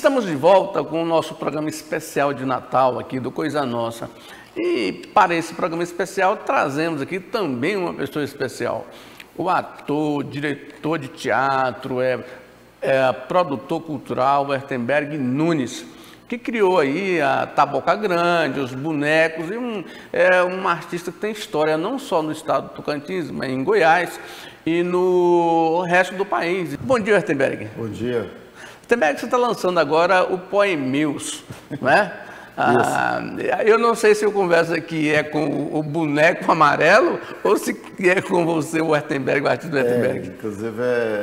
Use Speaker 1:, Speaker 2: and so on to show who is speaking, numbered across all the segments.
Speaker 1: Estamos de volta com o nosso programa especial de Natal aqui do Coisa Nossa. E para esse programa especial trazemos aqui também uma pessoa especial. O ator, diretor de teatro, produtor cultural, Wertenberg Nunes, que criou aí a Taboca Grande, os bonecos, e um artista que tem história não só no estado do Tocantins, mas em Goiás e no resto do país. Bom dia, Wertenberg.
Speaker 2: Bom dia.
Speaker 1: Wertenberg, você está lançando agora o Poemeus, né? Eu não sei se eu converso aqui com o boneco amarelo ou se é com você, o Wertenberg, o artista Wertenberg.
Speaker 2: Inclusive,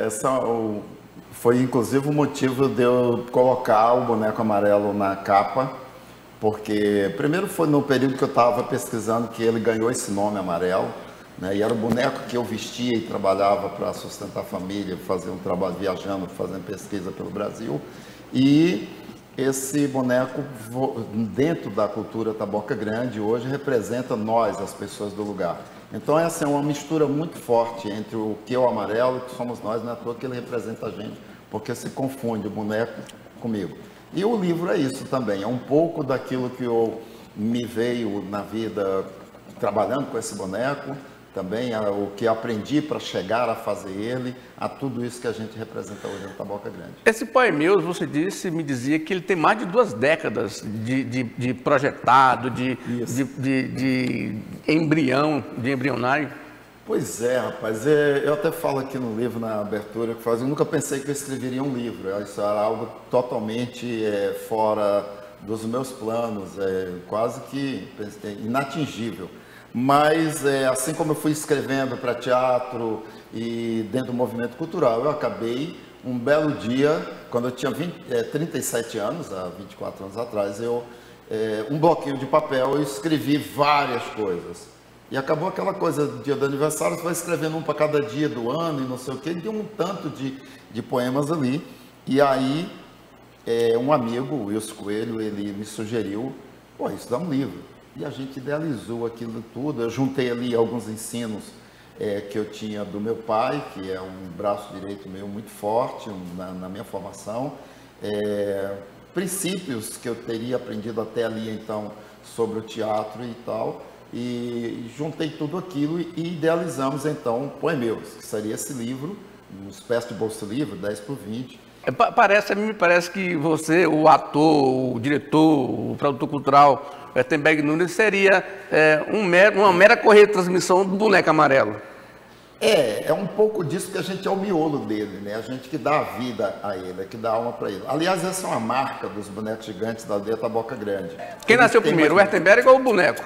Speaker 2: foi inclusive o motivo de eu colocar o boneco amarelo na capa, porque primeiro foi no período que eu estava pesquisando que ele ganhou esse nome amarelo, né? E era o boneco que eu vestia e trabalhava para sustentar a família, fazer um trabalho viajando, fazendo pesquisa pelo Brasil. E esse boneco, dentro da cultura Taboca Grande, hoje representa nós, as pessoas do lugar. Então essa é uma mistura muito forte entre o que é o amarelo, que somos nós, não é à toa que ele representa a gente, porque se confunde o boneco comigo. E o livro é isso também, é um pouco daquilo que me veio na vida trabalhando com esse boneco, também o que aprendi para chegar a fazer ele, a tudo isso que a gente representa hoje na Taboca Grande.
Speaker 1: Esse Poemeus, você me dizia que ele tem mais de 2 décadas de projetado, de embrionário.
Speaker 2: Pois é, rapaz, eu até falo aqui no livro, na abertura, que eu nunca pensei que eu escreveria um livro, isso era algo totalmente fora dos meus planos, quase que inatingível. Mas, assim como eu fui escrevendo para teatro e dentro do movimento cultural, eu acabei, um belo dia, quando eu tinha 37 anos, há 24 anos atrás, um bloquinho de papel, eu escrevi várias coisas. E acabou aquela coisa, dia do aniversário, você vai escrevendo um para cada dia do ano e não sei o quê, deu um tanto de poemas ali. E aí, um amigo, o Wilson Coelho, ele me sugeriu, isso dá um livro. E a gente idealizou aquilo tudo. Eu juntei ali alguns ensinos que eu tinha do meu pai, que é um braço direito meu muito forte na minha formação. Princípios que eu teria aprendido até ali, então, sobre o teatro e tal. E juntei tudo aquilo e idealizamos, então, Poemeus, que seria esse livro, uma espécie de bolsa-livro, 10 por 20.
Speaker 1: Me parece que você, o ator, o diretor, o produtor cultural, Wertenberg Nunes, seria uma mera correia de transmissão do boneco amarelo.
Speaker 2: É um pouco disso que a gente é o miolo dele, né? A gente que dá a vida a ele, que dá alma para ele. Aliás, essa é uma marca dos bonecos gigantes da aldeia Taboca Grande.
Speaker 1: Quem nasceu primeiro, o Wertenberg ou o boneco?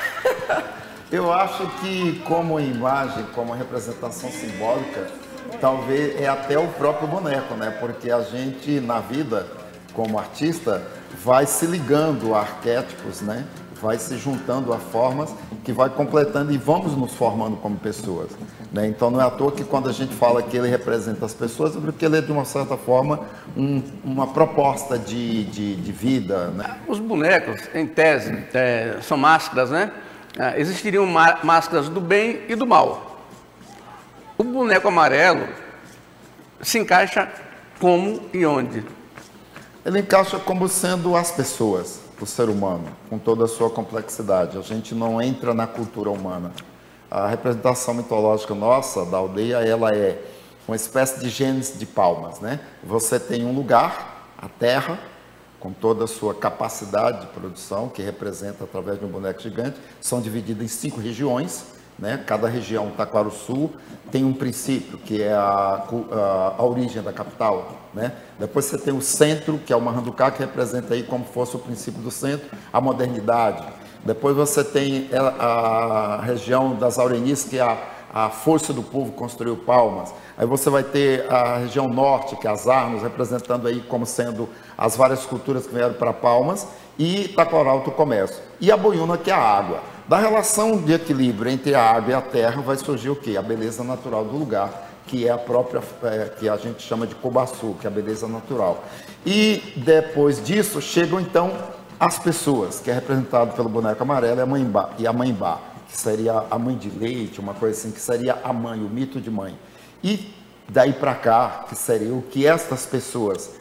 Speaker 2: Eu acho que como imagem, como representação simbólica, talvez é até o próprio boneco, né? Porque a gente, na vida, como artista, vai se ligando a arquétipos, né? Vai se juntando a formas que vai completando e vamos nos formando como pessoas, né? Então não é à toa que quando a gente fala que ele representa as pessoas, é porque ele é de uma certa forma uma proposta de vida, né?
Speaker 1: Os bonecos, em tese, são máscaras, né? Existiriam máscaras do bem e do mal. O boneco amarelo se encaixa como e onde?
Speaker 2: Ele encaixa como sendo as pessoas, o ser humano, com toda a sua complexidade. A gente não entra na cultura humana. A representação mitológica nossa, da aldeia, ela é uma espécie de genes de palmas, né? Você tem um lugar, a terra, com toda a sua capacidade de produção, que representa através de um boneco gigante, são divididas em 5 regiões, né? Cada região, Taquarussu, tem um princípio, que é a origem da capital, né? Depois você tem o centro, que é o Maranducá, que representa aí como fosse o princípio do centro, a modernidade. Depois você tem a região das Aurenices, que é a força do povo construiu Palmas. Aí você vai ter a região norte, que é as armas, representando aí como sendo as várias culturas que vieram para Palmas, e Itaquaralto, o comércio. E a Boiúna, que é a água. Da relação de equilíbrio entre a água e a terra vai surgir o quê? A beleza natural do lugar, que é a própria, que a gente chama de Cobaçu, que é a beleza natural. E depois disso chegam então as pessoas, que é representado pelo boneco amarelo e a mãe Bá, que seria a mãe de leite, uma coisa assim, que seria a mãe, o mito de mãe. E daí para cá, que seria o que estas pessoas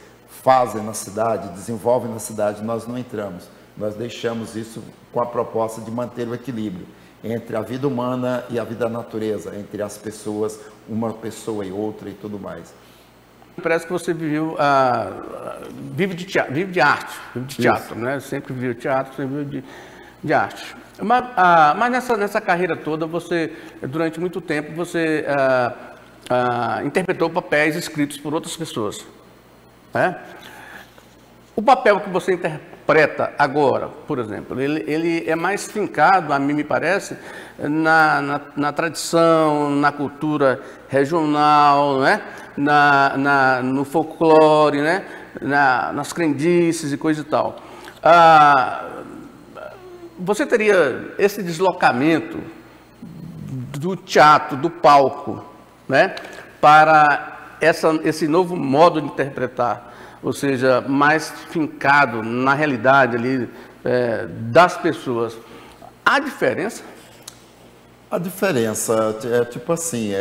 Speaker 2: fazem na cidade, desenvolvem na cidade, nós não entramos. Nós deixamos isso com a proposta de manter o equilíbrio entre a vida humana e a vida da natureza, entre as pessoas, uma pessoa e outra e tudo mais.
Speaker 1: Parece que você vive de teatro, né? Sempre viu teatro, sempre viu de arte. Mas nessa carreira toda, você, durante muito tempo, você interpretou papéis escritos por outras pessoas, né? O papel que você interpreta agora, por exemplo, ele é mais fincado, a mim me parece, na tradição, na cultura regional, né? No folclore, né? Nas crendices e coisa e tal. Você teria esse deslocamento do teatro, do palco, né? Para esse novo modo de interpretar, ou seja, mais fincado na realidade ali das pessoas. Há diferença?
Speaker 2: A diferença é tipo assim,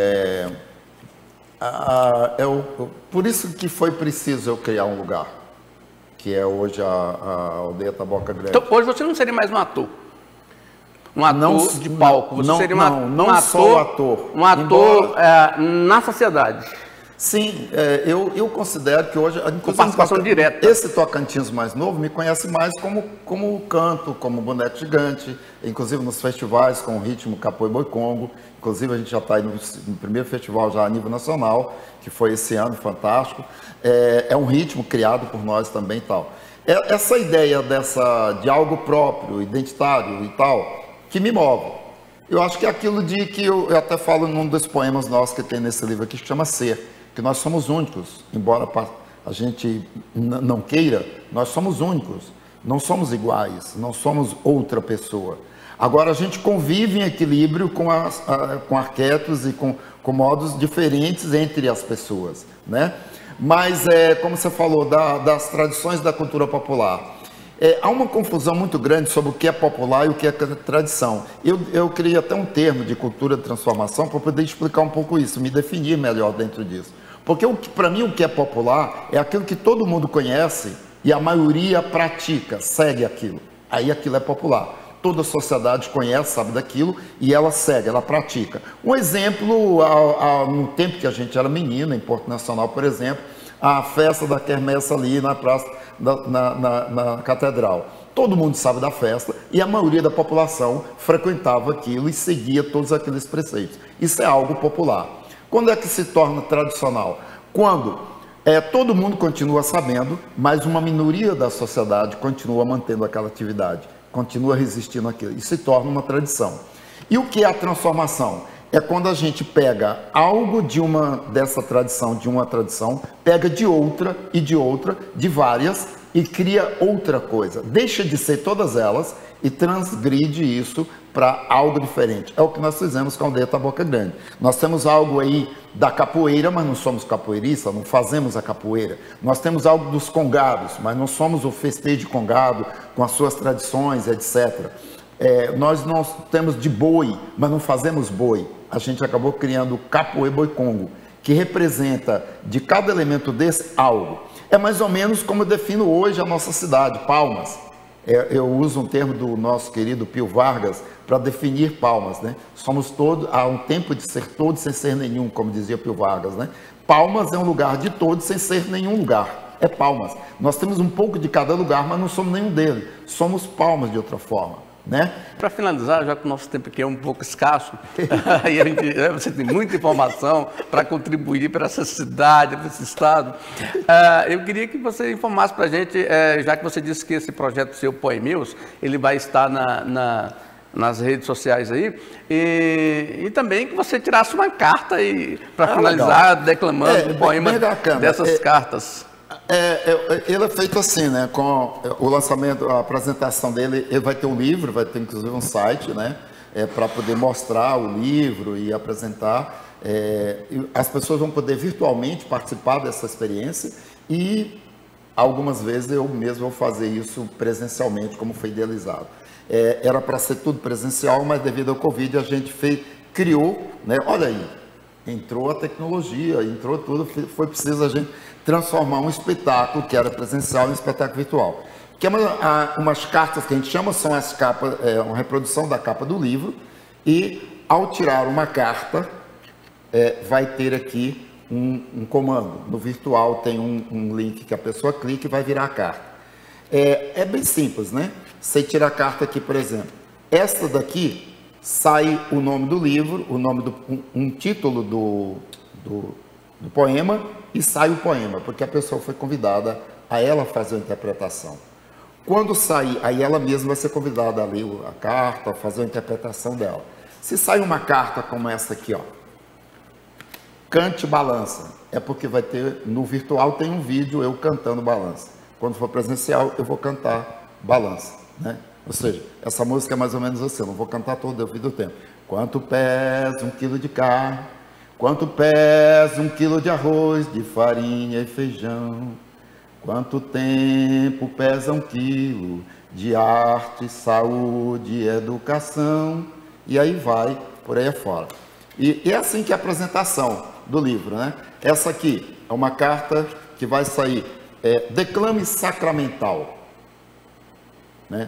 Speaker 2: por isso que foi preciso eu criar um lugar, que é hoje a Aldeia Taboca Grande.
Speaker 1: Então, hoje você não seria mais um ator? Um ator de palco? Você seria
Speaker 2: não
Speaker 1: um
Speaker 2: só ator.
Speaker 1: Um ator na sociedade?
Speaker 2: Sim, eu considero que hoje,
Speaker 1: com participação direta.
Speaker 2: Esse Tocantins mais novo me conhece mais como canto, como boneco gigante, inclusive nos festivais com o ritmo Capoe Boi Congo. Inclusive a gente já está aí no primeiro festival já a nível nacional, que foi esse ano, fantástico. É um ritmo criado por nós também e tal. Essa ideia de algo próprio, identitário e tal, que me move. Eu acho que é aquilo de que eu até falo num dos poemas nossos que tem nesse livro aqui, que chama Ser, que nós somos únicos, embora a gente não queira, nós somos únicos, não somos iguais, não somos outra pessoa. Agora a gente convive em equilíbrio com arquétipos e com modos diferentes entre as pessoas, né? Mas, como você falou, das tradições da cultura popular, há uma confusão muito grande sobre o que é popular e o que é tradição. Eu criei até um termo de cultura de transformação para poder explicar um pouco isso, me definir melhor dentro disso. Porque para mim o que é popular é aquilo que todo mundo conhece e a maioria pratica, segue aquilo. Aí aquilo é popular. Toda a sociedade conhece, sabe daquilo e ela segue, ela pratica. Um exemplo, no tempo que a gente era menino, em Porto Nacional, por exemplo, a festa da quermesse ali na praça, na catedral. Todo mundo sabe da festa e a maioria da população frequentava aquilo e seguia todos aqueles preceitos. Isso é algo popular. Quando é que se torna tradicional? Quando todo mundo continua sabendo, mas uma minoria da sociedade continua mantendo aquela atividade, continua resistindo àquilo e se torna uma tradição. E o que é a transformação? É quando a gente pega algo dessa tradição, de uma tradição, pega de outra, de várias, e cria outra coisa. Deixa de ser todas elas e transgride isso para algo diferente. É o que nós fizemos com a Aldeia Taboca Grande. Nós temos algo aí da capoeira, mas não somos capoeiristas, não fazemos a capoeira. Nós temos algo dos congados, mas não somos o festejo de congado, com as suas tradições, etc. Nós não temos de boi, mas não fazemos boi. A gente acabou criando o Capoe Boi Congo, que representa de cada elemento desse algo. É mais ou menos como eu defino hoje a nossa cidade, Palmas. Eu uso um termo do nosso querido Pio Vargas para definir Palmas, né? Somos todos, há um tempo de ser todos sem ser nenhum, como dizia Pio Vargas, né? Palmas é um lugar de todos sem ser nenhum lugar. É Palmas. Nós temos um pouco de cada lugar, mas não somos nenhum deles. Somos Palmas de outra forma, né?
Speaker 1: Para finalizar, já que o nosso tempo aqui é um pouco escasso, e você tem muita informação para contribuir para essa cidade, para esse estado, eu queria que você informasse para a gente, já que você disse que esse projeto seu, Poemeus, ele vai estar nas redes sociais aí, e também que você tirasse uma carta para finalizar, legal, declamando um poema dessas cartas.
Speaker 2: Ele é feito assim, né? Com o lançamento, a apresentação dele, ele vai ter um livro, vai ter inclusive um site, né? Para poder mostrar o livro e apresentar. As pessoas vão poder virtualmente participar dessa experiência e algumas vezes eu mesmo vou fazer isso presencialmente, como foi idealizado. Era para ser tudo presencial, mas devido ao Covid a gente criou, né? Olha aí, Entrou a tecnologia, entrou tudo, foi preciso a gente transformar um espetáculo que era presencial em um espetáculo virtual. Que é umas cartas que a gente chama, são as capas, uma reprodução da capa do livro, e ao tirar uma carta, vai ter aqui um comando. No virtual tem um link que a pessoa clica e vai virar a carta. É bem simples, né? Você tira a carta aqui, por exemplo. Esta daqui sai o nome do livro, um título do poema, e sai o poema, porque a pessoa foi convidada a ela fazer a interpretação. Quando sair, aí ela mesma vai ser convidada a ler a carta, fazer a interpretação dela. Se sai uma carta como essa aqui, ó, cante balança, é porque vai ter, no virtual tem um vídeo eu cantando balança. Quando for presencial, eu vou cantar balança, né? Ou seja, essa música é mais ou menos assim, eu não vou cantar todo, devido ao tempo. Quanto pesa 1 quilo de carne, quanto pesa 1 quilo de arroz, de farinha e feijão, quanto tempo pesa 1 quilo de arte, saúde e educação, e aí vai, por aí afora. E é assim que é a apresentação do livro, né? Essa aqui é uma carta que vai sair, declame sacramental, né?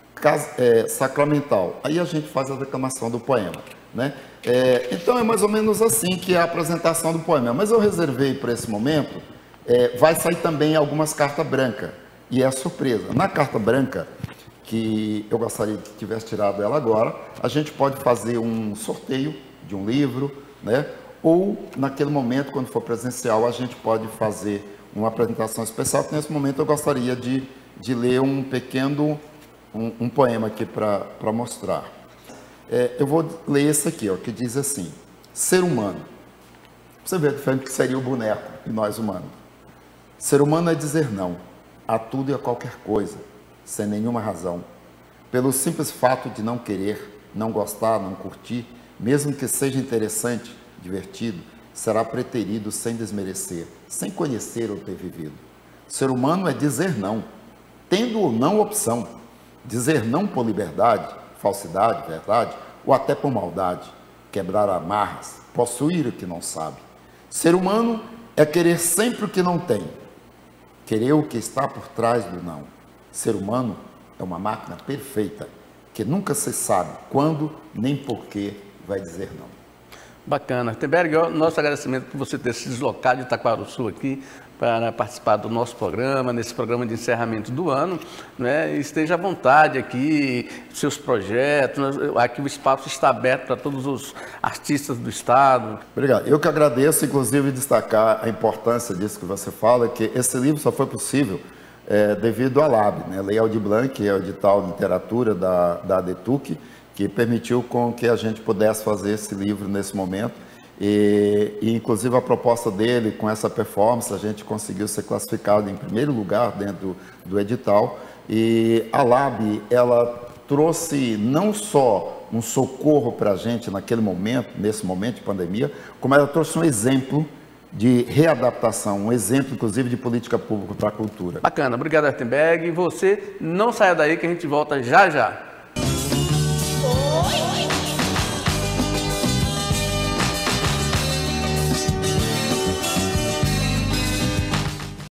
Speaker 2: Sacramental. Aí a gente faz a declamação do poema, né? Então é mais ou menos assim que é a apresentação do poema. Mas eu reservei para esse momento, vai sair também algumas cartas brancas. E é surpresa. Na carta branca, que eu gostaria que tivesse tirado ela agora, a gente pode fazer um sorteio de um livro, né? Ou naquele momento, quando for presencial, a gente pode fazer uma apresentação especial, que nesse momento eu gostaria de ler um pequeno um poema aqui para mostrar. Eu vou ler esse aqui, ó, que diz assim: ser humano. Você vê a diferença que seria o boneco e nós humanos. Ser humano é dizer não a tudo e a qualquer coisa, sem nenhuma razão, pelo simples fato de não querer, não gostar, não curtir, mesmo que seja interessante, divertido, será preterido sem desmerecer, sem conhecer ou ter vivido. Ser humano é dizer não, tendo ou não opção. Dizer não por liberdade, falsidade, verdade, ou até por maldade, quebrar amarras, possuir o que não sabe. Ser humano é querer sempre o que não tem, querer o que está por trás do não. Ser humano é uma máquina perfeita, que nunca se sabe quando nem por que vai dizer não.
Speaker 1: Bacana. Artenberg, nosso agradecimento por você ter se deslocado de Itaquaruçu aqui para participar do nosso programa, nesse programa de encerramento do ano, né? Esteja à vontade aqui, seus projetos, aqui o espaço está aberto para todos os artistas do estado.
Speaker 2: Obrigado. Eu que agradeço, inclusive, destacar a importância disso que você fala, que esse livro só foi possível devido à LAB, né? Lei Aldir Blanc, que é o edital de literatura da ADETUC, que permitiu com que a gente pudesse fazer esse livro nesse momento. E inclusive a proposta dele, com essa performance, a gente conseguiu ser classificado em primeiro lugar dentro do edital. E a LAB, ela trouxe não só um socorro para a gente naquele momento, nesse momento de pandemia, como ela trouxe um exemplo de readaptação, um exemplo, inclusive, de política pública para a cultura.
Speaker 1: Bacana, obrigado, Artenberg. E você não saia daí que a gente volta já já.